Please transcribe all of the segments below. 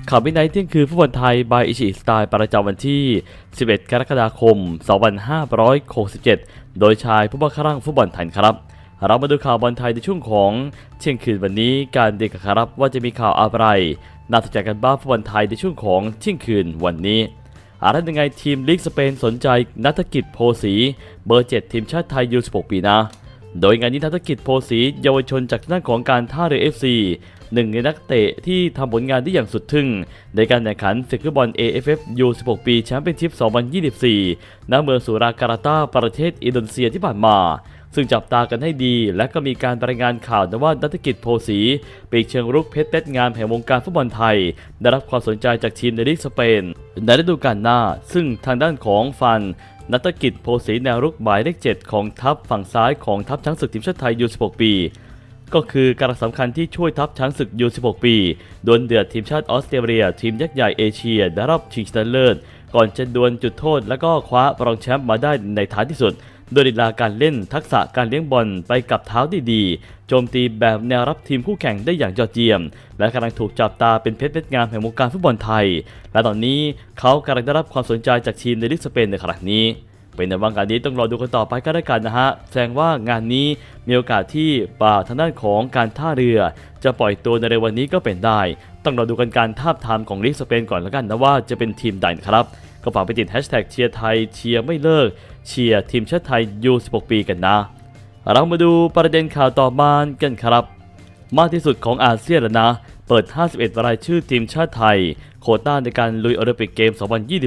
ข่าววินัยเที่ยงคืนฟุตบอลไทยบายอิชิสไตล์ประจำวันที่ 11 กรกฎาคม 2567 โดยชายผู้บังคับร่างฟุตบอลไทยครับเรามาดูข่าวบอลไทยในช่วงของเที่ยงคืนวันนี้การเด็กครับว่าจะมีข่าวอะไรน่าสนใจกันบ้างฟุตบอลไทยในช่วงของเที่ยงคืนวันนี้อะไรยังไงทีมลีกสเปนสนใจนัฐกิจโพสีเบอร์ 7 ทีมชาติไทยยู16 ปีนะโดยงานนี้นัฐกิจโพสีเยาวชนจากด้านของการท่าเรือ FC หนึ่งในนักเตะที่ทำผลงานได้อย่างสุดทึ่งในการแข่งขันศึกฟุตบอล AFF U16 ปีแชมเปี้ยนชิพ 2024 ณ เมืองสุราการ์ตาประเทศอินโดนีเซียที่ผ่านมาซึ่งจับตากันให้ดีและก็มีการรายงานข่าวนะว่านัฐกิจโพสีปีกเชิงรุกเพชรเต็ดงามแห่งวงการฟุตบอลไทยได้รับความสนใจจากทีมในลีกสเปนในฤดูกาลหน้าซึ่งทางด้านของฟันนัฐกิจโพสีแนวรุกหมายเลข 7 ของทัพฝั่งซ้ายของทัพช้างศึกทีมชาติไทย U16 ปีก็คือการสำคัญที่ช่วยทัพช้างศึก U16 ปีดวลเดือดทีมชาติออสเตรเลียทีมยักษ์ใหญ่เอเชียในรอบชิงชนะเลิศก่อนจะดวลจุดโทษและก็คว้ารองแชมป์มาได้ในท้ายที่สุดโดยลีลาการเล่นทักษะการเลี้ยงบอลไปกับเท้าได้ดีโจมตีแบบแนวรับทีมคู่แข่งได้อย่างยอดเยี่ยมและกำลังถูกจับตาเป็นเพชรเม็ดงามแห่งวงการฟุตบอลไทยและตอนนี้เขากำลังได้รับความสนใจจากทีมในลีกสเปนในขณะนี้เป็นในวันการนี้ต้องรอดูกันต่อไปก็ได้กันนะฮะแสดงว่างานนี้มีโอกาสที่ทางด้านของการท่าเรือจะปล่อยตัวในวันนี้ก็เป็นได้ต้องรอดูกันการทาบทามของลีกสเปนก่อนแล้วกันนะว่าจะเป็นทีมใดครับก็ฝากไปติดแฮชแท็กเชียร์ไทยเชียร์ไม่เลิกเชียร์ทีมชาติไทย U16 ปีกันนะเรามาดูประเด็นข่าวต่อมากันครับมากที่สุดของอาเซียนแล้วนะเปิด 51 รายชื่อทีมชาติไทยโควต้าในการลุยโอลิมปิกเกม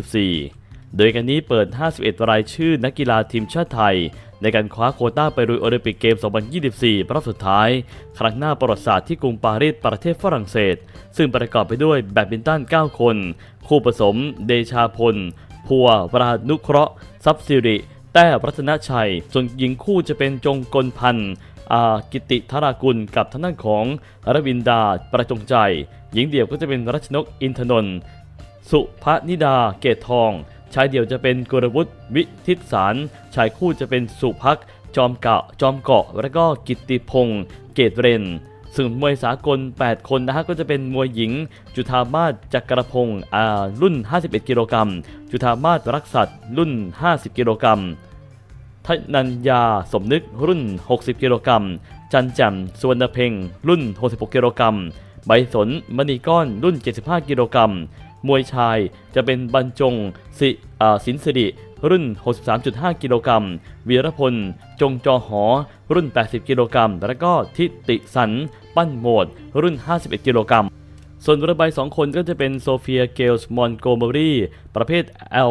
2024 โดยกันนี้เปิด 51 รายชื่อนักกีฬาทีมชาติไทยในการคว้าโควต้าไปลุยโอลิมปิกเกม 2024 รอบสุดท้ายครั้งหน้าประวัติศาสตร์ที่กรุงปารีสประเทศฝรั่งเศสซึ่งประกอบไปด้วยแบดมินตัน 9 คนคู่ผสมเดชาพลพัววรานุเคราะห์ทรัพย์สิริแต้รัตนชัยส่วนหญิงคู่จะเป็นจงกลพันธ์กิติธารากุลกับทางด้านของรวินดาประจงใจหญิงเดี่ยวก็จะเป็นรัชนกอินทนนท์สุภนิดาเกตทองชายเดี่ยวจะเป็นกุลวุฒิวิทิตสารชายคู่จะเป็นสุภักจอมเกาะและก็กิตติพงศ์เกตเรนซึ่งมวยสากล 8 คนนะฮะก็จะเป็นมวยหญิงจุฑามาศจักรพงศ์รุ่น 51 กิโลกรัมจุฑามาศรักษัตริย์รุ่น 50 กิโลกรัมทนัญญาสมนึกรุ่น 60 กิโลกรัมจันแจ่มสุวรรณเพ็งรุ่น 66 กิโลกรัมใบสนมณีก้อนรุ่น 75 กิโลกรัมมวยชายจะเป็นบรรจงสินสิริรุ่น 63.5 กิโลกรัมวีรพลจงจอหอรุ่น 80 กิโลกรัมและก็ทิติสันปั้นโหมดรุ่น 51 กิโลกรัมส่วนเรือใบ2 คนก็จะเป็นโซเฟียเกลส์มอนโกเมอรี่ประเภท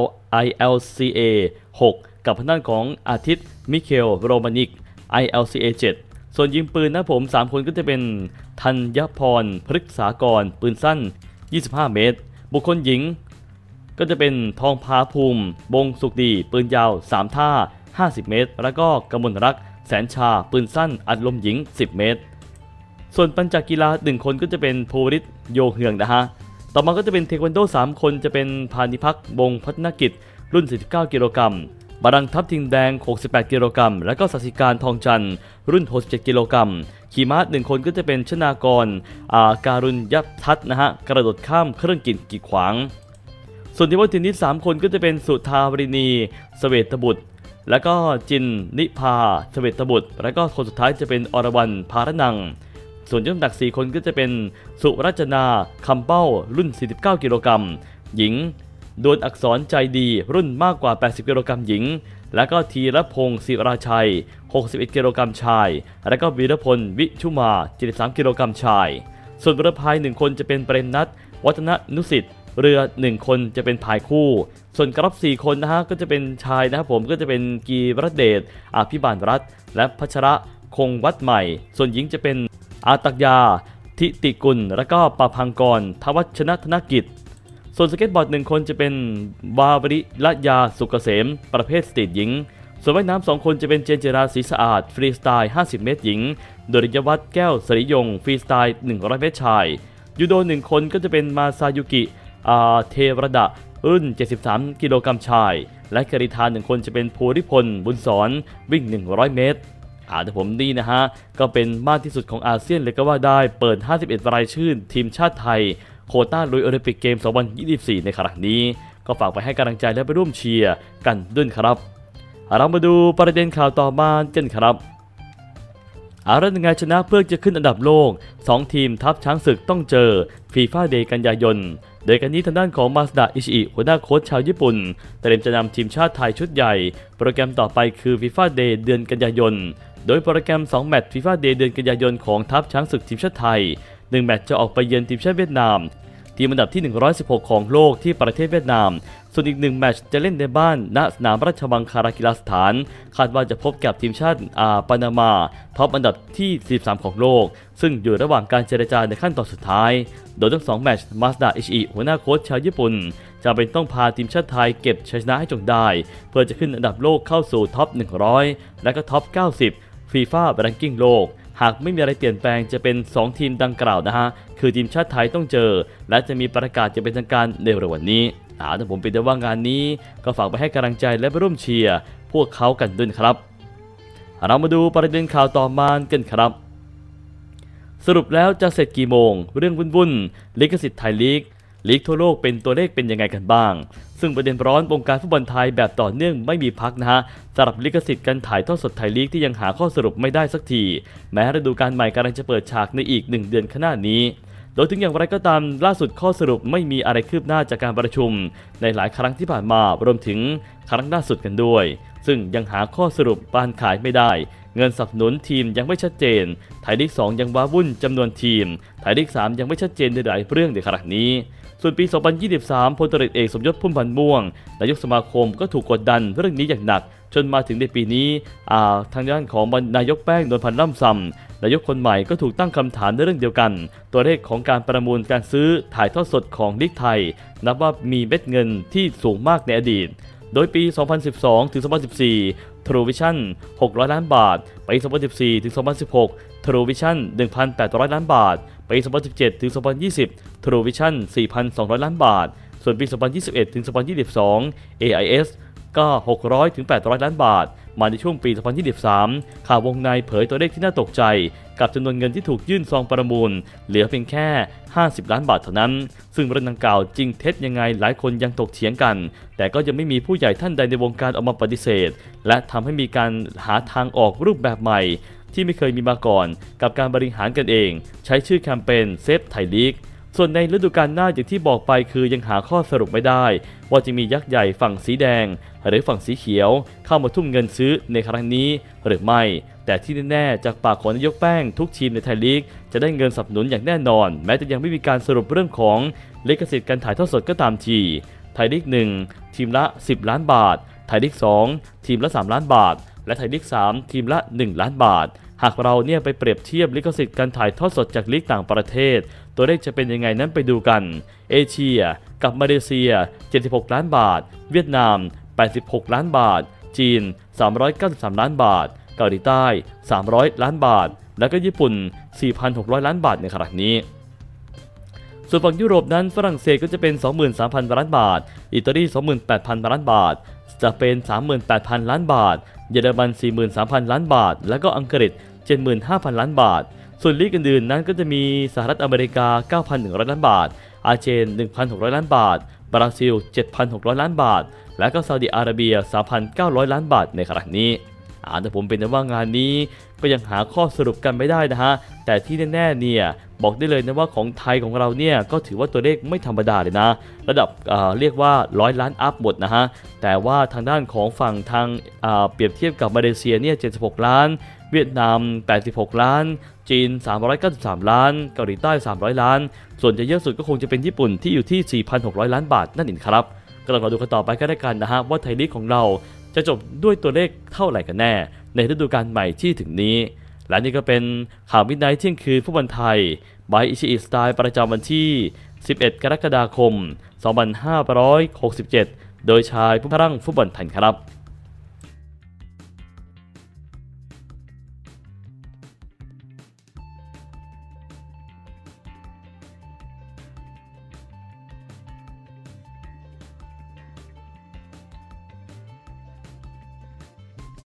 ILCA 6 กับทางด้านของอาทิตย์มิเคลโรมานิก ILCA 7 ส่วนยิงปืนนะผม 3 คนก็จะเป็นธัญพรพฤกษากรปืนสั้น 25 เมตรบุคคลหญิงก็จะเป็นทองพาภูมิบงสุขดีปืนยาว 3 ท่า 50 เมตรแล้วก็กมลรักษ์แสนชาปืนสั้นอัดลมหญิง 10 เมตรส่วนปัญจกีฬา1 คนก็จะเป็นภูริศโยเฮืองนะฮะต่อมาก็จะเป็นเทควันโด3 คนจะเป็นพานิพักษ์วงศ์พัฒนกิจรุ่น 49 กิโลกรัมบารังทัพทิงแดง 68 กิโลกรัมและก็สัสิการทองจันทร์รุ่น 67 กิโลกรัมขี่ม้า1 คนก็จะเป็นชนากรการุณยทัศน์นะฮะกระโดดข้ามเครื่องกีดขวางส่วนทีมวอลเลย์เทนนิส3 คนก็จะเป็นสุธาวริณีเสวตบุตรและก็จินนิพาเสวตบุตรและก็คนสุดท้ายจะเป็นอรวรรณภารนังส่วนยกน้ำหนัก4 คนก็จะเป็นสุรัชนาคำเป้ารุ่น 49 กิโลกรัมหญิงดวลอักษรใจดีรุ่นมากกว่า 80 กิโลกรัมหญิงและก็ธีรพงศ์ศิราชัย 61 กิโลกรัมชายและก็วีรพลวิชุมา 73 กิโลกรัมชายส่วนเรือพาย1 คนจะเป็นเปรมนัทวัฒนนุสิทธิ์เรือ1 คนจะเป็นพายคู่ส่วนกรับ4 คนนะฮะก็จะเป็นชายนะครับผมก็จะเป็นกีรเดชอภิบาลรัตน์และพัชระคงวัดใหม่ส่วนหญิงจะเป็นอาตักยาทิติกุลและก็ปพังกรทวัชนธนกิจส่วนสเก็ตบอร์ด1 คนจะเป็นวาวริละยาสุกเกษมประเภทสตรีทหญิงส่วนว่ายน้ำ2 คนจะเป็นเจนจิราศรีสะอาดฟรีสไตล์ 50 เมตรหญิงโดริยวัฒน์แก้วสริยงฟรีสไตล์ 100 เมตรชายยูโด1 คนก็จะเป็นมาซายุกิเทวดะรุ่น 73 กิโลกรัมชายและกฤษฎา1 คนจะเป็นภูริพลบุญสอนวิ่ง 100 เมตรแต่ผมนี่นะฮะก็เป็นมากที่สุดของอาเซียนเลยก็ว่าได้เปิด 51 รายชื่อทีมชาติไทยโควต้าลุยโอลิมปิกเกม 2024 ในครั้งนี้ก็ฝากไปให้กำลังใจและไปร่วมเชียร์กันด้วยครับเรามาดูประเด็นข่าวต่อมากันครับอาร์เซนอลชนะเพื่อจะขึ้นอันดับโลก2ทีมทัพช้างศึกต้องเจอฟีฟ่าเดย์กันยายนโดยกันนี้ทางด้านของมาซดะอิชิอิหัวหน้าโค้ชชาวญี่ปุ่นเตรียมจะนำทีมชาติไทยชุดใหญ่โปรแกรมต่อไปคือฟีฟ่าเดย์เดือนกันยายนโดยโปรแกรม2แมตช์ฟีฟ่าเดย์เดือนกันยายนของทัพช้างศึกทีมชาติไทย1แมตช์จะออกไปเยือนทีมชาติเวียดนามทีมอันดับที่116ของโลกที่ประเทศเวียดนามส่วนอีก1แมตช์จะเล่นในบ้านณสนามราชมังคลากีฬาสถานคาดว่าจะพบกับทีมชาติปานามาท็อปอันดับที่43ของโลกซึ่งอยู่ระหว่างการเจรจาในขั้นตอนสุดท้ายโดยทั้ง2แมตช์มาซดะอิชิอิหัวหน้าโค้ชชาวญี่ปุ่นจะเป็นต้องพาทีมชาติไทยเก็บชัยชนะให้จงได้เพื่อจะขึ้นอันดับโลกเข้าสู่ท็อป100และก็ท็อป90ฟีฟ่าแรงกิ้งโลกหากไม่มีอะไรเปลี่ยนแปลงจะเป็น2ทีมดังกล่าวนะฮะคือทีมชาติไทยต้องเจอและจะมีประกาศจะเป็นทางการในเร็ววันนี้แต่ผมเป็นแต่ว่างานนี้ก็ฝากไปให้กำลังใจและไปร่วมเชียร์พวกเขากันด้วยครับเรามาดูประเด็นข่าวต่อมากันครับสรุปแล้วจะเสร็จกี่โมงเรื่องวุ่นลิขสิทธิ์ไทยลีกทั่วโลกเป็นตัวเลขเป็นยังไงกันบ้างซึ่งประเด็นร้อนวงการฟุตบอลไทยแบบต่อเนื่องไม่มีพักนะฮะสำหรับลิขสิทธิ์การถ่ายทอดสดไทยลีกที่ยังหาข้อสรุปไม่ได้สักทีแม้ฤดูกาลใหม่กำลังจะเปิดฉากในอีก1 เดือนข้างหน้านี้โดยถึงอย่างไรก็ตามล่าสุดข้อสรุปไม่มีอะไรคืบหน้าจากการประชุมในหลายครั้งที่ผ่านมารวมถึงครั้งล่าสุดกันด้วยซึ่งยังหาข้อสรุปบานขายไม่ได้เงินสนับสนุนทีมยังไม่ชัดเจนไทยลีก2ยังว้าวุ่นจำนวนทีมไทยลีก3ยังไม่ชัดเจนในหลายเรื่องในขณะนี้ส่วนปี 2023 พลตรีเอกสมยศ พุ่มพันธ์ม่วงนายกสมาคมก็ถูกกดดันเรื่องนี้อย่างหนักจนมาถึงในปีนี้ทางด้านของนายกแป้ง นวลพันธ์ล่ำซำนายกคนใหม่ก็ถูกตั้งคำถามในเรื่องเดียวกันตัวเลขของการประมูลการซื้อถ่ายทอดสดของลีกไทยนับว่ามีเม็ดเงินที่สูงมากในอดีตโดยปี 2012 ถึง 2014 True Vision 600 ล้านบาทปี 2014 ถึง 2016 True Vision 1,800 ล้านบาทปี 2017 ถึง 2020 True Vision 4,200 ล้านบาทส่วนปี 2021 ถึง 2022 AIS ก็ 600 ถึง 800 ล้านบาทมาในช่วงปี 2023 ข่าววงในเผยตัวเลขที่น่าตกใจกับจำนวนเงินที่ถูกยื่นซองประมูลเหลือเพียงแค่ 50 ล้านบาทเท่านั้นซึ่งเรื่องดังกล่าวจริงเท็จยังไงหลายคนยังถกเถียงกันแต่ก็ยังไม่มีผู้ใหญ่ท่านใดในวงการออกมาปฏิเสธและทำให้มีการหาทางออกรูปแบบใหม่ที่ไม่เคยมีมาก่อนกับการบริหารกันเองใช้ชื่อแคมเปญเซฟไทยลีกส่วนในฤดูกาลหน้าอย่างที่บอกไปคือยังหาข้อสรุปไม่ได้ว่าจะมียักษ์ใหญ่ฝั่งสีแดงหรือฝั่งสีเขียวเข้ามาทุ่มเงินซื้อในครั้งนี้หรือไม่แต่ที่แน่ๆจากปากของนายกแป้งทุกทีมในไทยลีกจะได้เงินสนับสนุนอย่างแน่นอนแม้จะยังไม่มีการสรุปเรื่องของลิขสิทธิ์การถ่ายทอดสดก็ตามทีไทยลีก1ทีมละ10 ล้านบาทไทยลีก2ทีมละ3 ล้านบาทและไทยลีก3ทีมละ1 ล้านบาทหากเราเนี่ยไปเปรียบเทียบลิขสิทธิ์การถ่ายทอดสดจากลีกต่างประเทศตัวเลขจะเป็นยังไงนั้นไปดูกันเอเชียกับมาเลเซีย76 ล้านบาทเวียดนาม86 ล้านบาทจีน393 ล้านบาทเกาหลีใต้300 ล้านบาทแล้วก็ญี่ปุ่น 4,600 ล้านบาทในขณะนี้ส่วนฝั่งยุโรปนั้นฝรั่งเศสก็จะเป็น 23,000 ล้านบาทอิตาลี 28,000 ล้านบาทสเปน 38,000 ล้านบาทเยอรมัน 43,000 ล้านบาทแล้วก็อังกฤษ 75,000 ล้านบาทส่วนลีกอื่นๆนั้นก็จะมีสหรัฐอเมริกา 9,100 ล้านบาทอาร์เจน 1,600 ล้านบาทบราซิล 7,600 ล้านบาทและก็ซาอุดิอาระเบีย 3,900 ล้านบาทในขณะนี้แต่ผมเป็นว่างานนี้ก็ยังหาข้อสรุปกันไม่ได้นะฮะแต่ที่แน่ๆเนี่ยบอกได้เลยนะว่าของไทยของเราเนี่ยก็ถือว่าตัวเลขไม่ธรรมดาเลยนะระดับเรียกว่า100 ล้านอัพหมดนะฮะแต่ว่าทางด้านของฝั่งทางเปรียบเทียบกับมาเลเซียเนี่ย76 ล้านเวียดนาม86 ล้านจีน393 ล้านเกาหลีใต้300 ล้านส่วนจะเยอะสุดก็คงจะเป็นญี่ปุ่นที่อยู่ที่ 4,600 ล้านบาทนั่นเองครับก็ลองมาดูกันต่อไปก็ได้กันนะฮะว่าไทยลีกของเราจะจบด้วยตัวเลขเท่าไหร่กันแน่ในฤดูกาลใหม่ที่ถึงนี้และนี่ก็เป็นข่าวมิดไนท์เที่ยงคืนฟุตบอลไทยบายอิชิอิสไตล์ประจำวันที่11 กรกฎาคม 2567โดยชายผู้พลังฟุตบอลไทยครับ